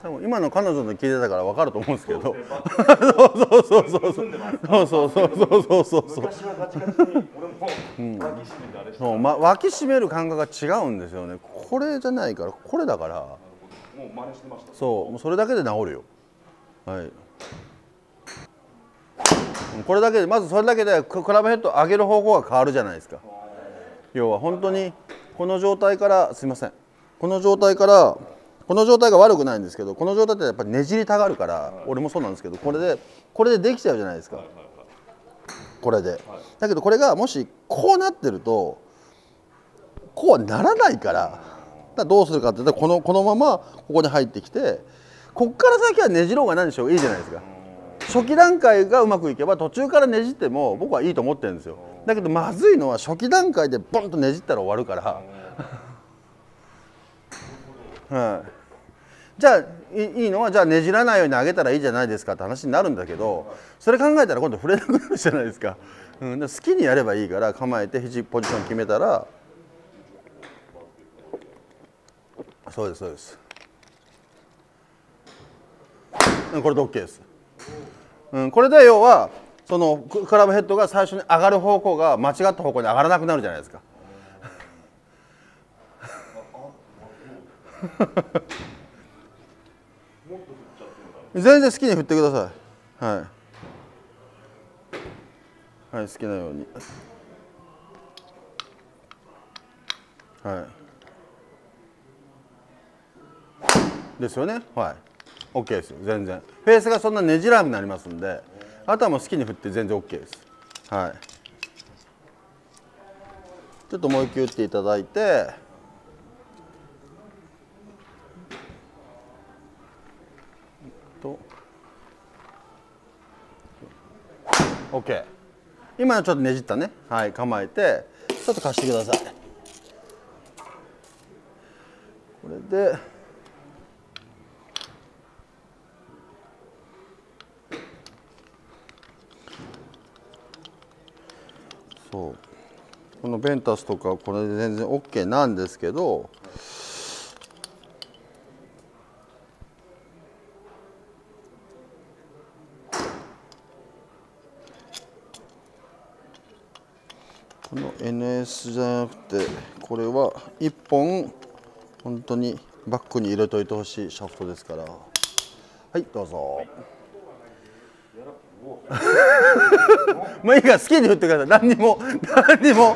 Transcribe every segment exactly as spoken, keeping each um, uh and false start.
多分今の彼女の聞いてたから分かると思うんですけど、そうそうそうそうそうそうそうそうそうそう、 昔はガチガチに俺も脇締めてあれした。 そう、ま、脇締める感覚が違うんですよね。これじゃないから、これだから。 もう真似してました。 そう、もうそれだけで治るよ。はい。これだけで、まずそれだけでクラブヘッド上げる方向が変わるじゃないですか。要は本当にこの状態から、すいません、この状態からこの状態が悪くないんですけど、この状態ってやっぱりねじりたがるから、俺もそうなんですけど、これでこれでできちゃうじゃないですか。これで。だけどこれがもしこうなってるとこうはならないから、だからどうするかっていったらこのこのままここに入ってきて、こっから先はねじろうが何でしょういいじゃないですか。初期段階がうまくいけば途中からねじっても僕はいいと思ってるんですよ。だけどまずいのは初期段階でボンとねじったら終わるから。はい、じゃあいいのはじゃあねじらないように上げたらいいじゃないですかって話になるんだけど、それ考えたら今度触れなくなるじゃないですか。うん、好きにやればいいから構えて肘ポジション決めたら、そうですそうです、うん、これで OK です。うん、これで要はそのクラブヘッドが最初に上がる方向が間違った方向に上がらなくなるじゃないですか。全然好きに振ってください。はい、はい、好きなように。はい。ですよね。はい。OK ですよ。全然。フェースがそんなねじらなくなりますんで、あとはもう好きに振って全然 OK です。はい。ちょっともう一球打っていただいて、と OK。今のちょっとねじったね。はい、構えてちょっと貸してください。これでそう、このベンタスとかこれで全然 OK なんですけど、この エヌエス じゃなくてこれはいっぽん本当にバックに入れといてほしいシャフトですから。はいどうぞ。まあいいから好きに振ってください。何にも何にも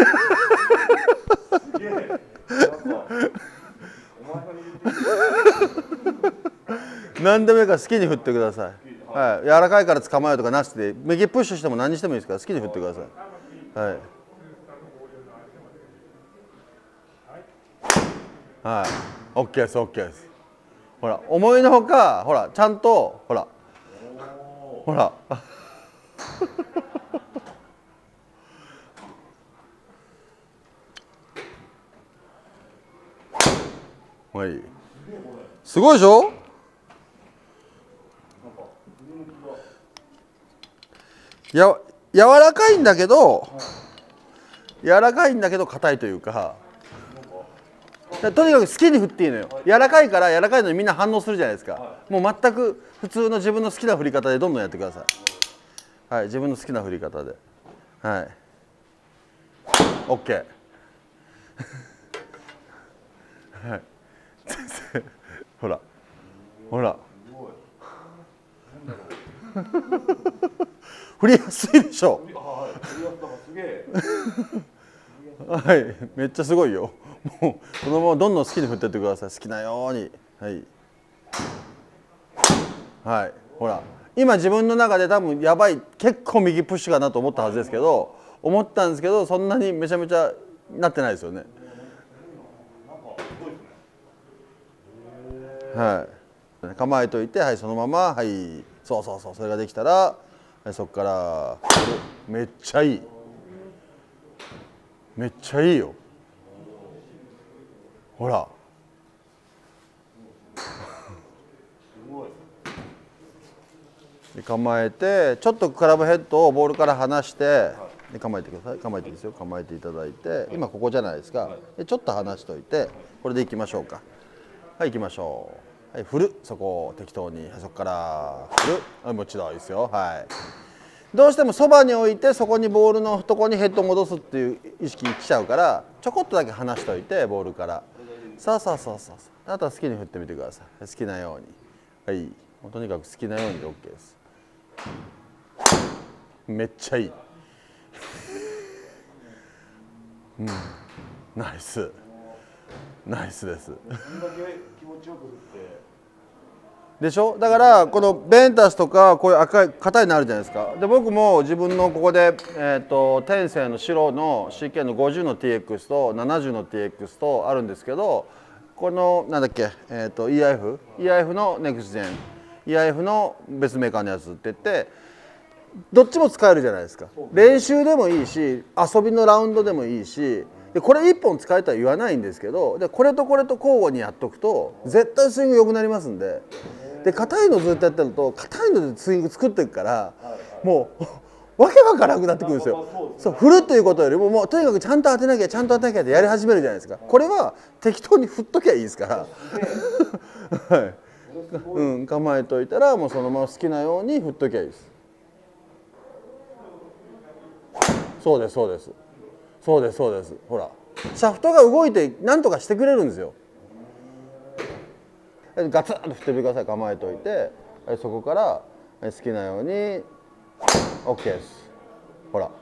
何でもいいから好きに振ってください。はい、柔らかいから捕まえるとかなしで、右プッシュしても何にしてもいいですから好きに振ってください。はいはい、OK です OK です。ほら思いのほかほらちゃんとほらほらはい、すごいでしょ。や柔らかいんだけど柔らかいんだけど硬いというか、とにかく好きに振っていいのよ。柔らかいから柔らかいのにみんな反応するじゃないですか。もう全く普通の自分の好きな振り方でどんどんやってください。はい、自分の好きな振り方で。はい。OK。はい。ほら。ほら。振りやすいでしょ。はい、めっちゃすごいよ。もうこのままどんどん好きに振ってってください。好きなように。はい。はい。ほら。今自分の中で多分やばい結構右プッシュかなと思ったはずですけど、思ったんですけどそんなにめちゃめちゃなってないですよね。はい。構えといて、はい、そのまま、はい、そうそうそう、それができたら、はい、そこからめっちゃいい。めっちゃいいよ。ほら。で構えてちょっとクラブヘッドをボールから離してで構えてください。構えていいですよ。構えていただいて今ここじゃないですか。でちょっと離しといてこれでいきましょうか。はい行きましょう。 はい、振る、そこを適当に、そこから振る、はい、もちろんいいですよ。はい。どうしてもそばに置いてそこにボールのとこにヘッドを戻すっていう意識に来ちゃうからちょこっとだけ離しといてボールからさあさあさあさああとは好きに振ってみてください。好きなようにはいもうとにかく好きなようにで OK です。めっちゃいいうんナイスナイスですでしょ。だからこのベンタスとかこういう赤い硬いのあるじゃないですか。で僕も自分のここで、えー、と天性の白の シーケー のごじゅうの ティーエックス とななじゅうの ティーエックス とあるんですけどこのなんだっけ、えー、と イーアイエフ イーアイエフ のネクスジェン イーアイエフ の別メーカーのやつって言ってどっちも使えるじゃないですか。練習でもいいし遊びのラウンドでもいいしでこれいっぽん使えとは言わないんですけどでこれとこれと交互にやっとくと絶対スイング良くなりますんで。で硬いのずっとやってると硬いのでスイング作っていくからもうわけわからなくなってくるんですよ。そう振るっていうことよりももうとにかくちゃんと当てなきゃちゃんと当てなきゃってやり始めるじゃないですか。これは適当に振っときゃいいですから、はいうん、構えといたらもうそのまま好きなように振っときゃいいです。そうですそうですそうですそうです。ほらシャフトが動いて何とかしてくれるんですよ。ガツンと振ってみてください。構えといてそこから好きなように OK です。ほら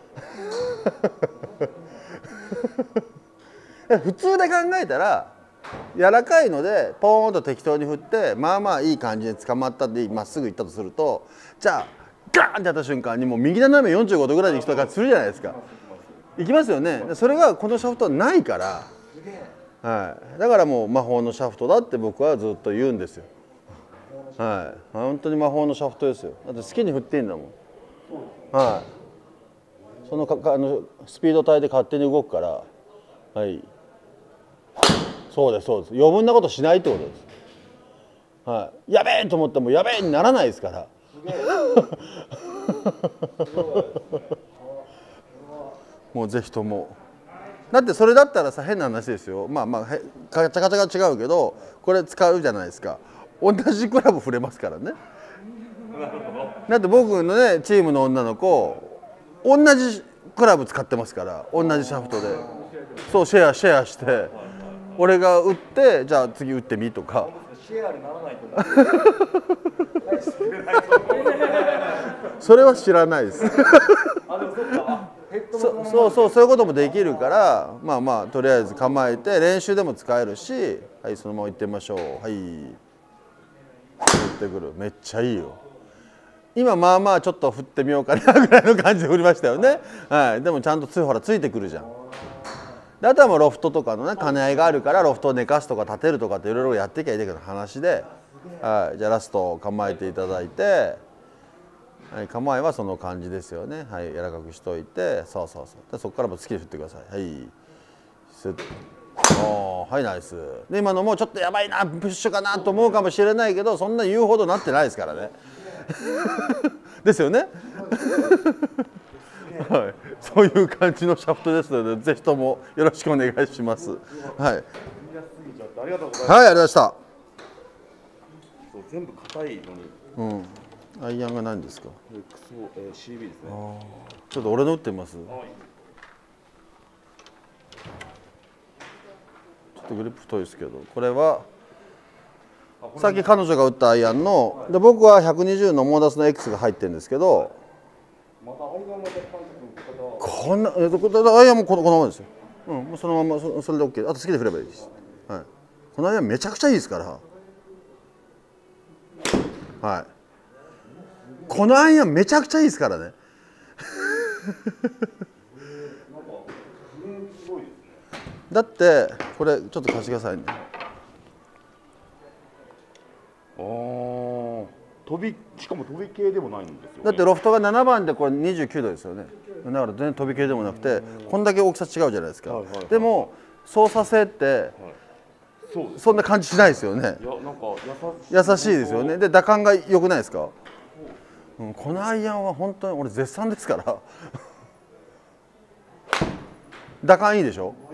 普通で考えたら柔らかいのでポーンと適当に振ってまあまあいい感じで捕まったでまっすぐ行ったとするとじゃあガーンってやった瞬間にもう右斜めよんじゅうごどぐらいに行くとかするじゃないですか。行きますよね。それがこのシャフトはないから、はい、だからもう魔法のシャフトだって僕はずっと言うんですよ。はい、本当に魔法のシャフトですよ。だって好きに振っていいんだもん。はい、そのかあのスピード帯で勝手に動くから、はい、そうですそうです。余分なことしないってことです。はい、やべえと思ってもやべえにならないですから。もうぜひとも。だってそれだったらさ変な話ですよ。まあまあカチャカチャが違うけどこれ使うじゃないですか。同じクラブ振れますからね。だって僕のねチームの女の子同じクラブ使ってますから同じシャフトでそうシェアシェアして俺が打ってじゃあ次打ってみとか。シェアにならないとそれは知らないです。そそうそうそういうこともできるからまあまあとりあえず構えて練習でも使えるし、はい、そのまま行ってみましょう。はい振ってくる。めっちゃいいよ。今まあまあちょっと振ってみようかなぐらいの感じで振りましたよね。はい、でもちゃんとつほらついてくるじゃん。であとはもうロフトとかのね兼ね合いがあるからロフトを寝かすとか立てるとかっていろいろやっていきゃいいだけの話で、はい、じゃあラスト構えていただいて。はい、構えはその感じですよね。はい、柔らかくしといて、そうそうそう。でそこからも好きに振ってください。はい。スッ。おー、はい、ナイス。で今のもちょっとやばいな、プッシュかなと思うかもしれないけど、そんな言うほどなってないですからね。ですよね。はい、そういう感じのシャフトですので、ぜひともよろしくお願いします。はい。はい、ありがとうございました。 全部硬いのに。 うん。アイアンが何ですか？ エックスオー、えー、シービー ですね。 ちょっと俺の打ってみます。はい、ちょっとグリップ太いですけど、これはさっき彼女が打ったアイアンので僕はひゃくにじゅうのモーダスの X が入ってるんですけど、こんなえっとアイアンもこのこのままですよ。うん、もうそのままそそれで OK。あと好きで振ればいいです。はい。このアイアンめちゃくちゃいいですから。はい。このアイアンめちゃくちゃいいですからね。だってこれちょっと貸してくださいね。 ああ、飛びしかも飛び系でもないんですよ、ね。 だってロフトがななばんでこれにじゅうきゅうどですよね。だから全然飛び系でもなくてこんだけ大きさ違うじゃないですか。でも操作性って、はい、そうそんな感じしないですよね。いやなんか優しい、優しいですよね。で打感が良くないですか。うん、このアイアンは本当に俺絶賛ですから。打感いいでしょ。